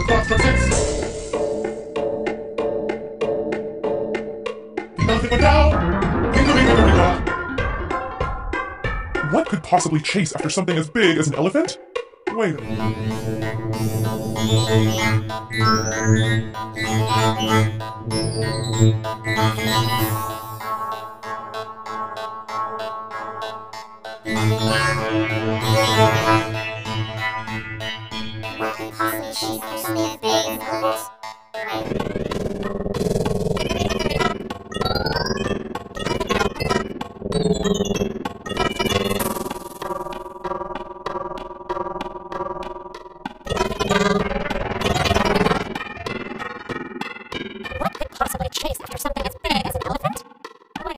faster sits. The elephant went down. Hickory, hickory, dock. What could possibly chase after something as big as an elephant? Wait a minute. What could possibly chase after something as big as an elephant? What could possibly chase after something as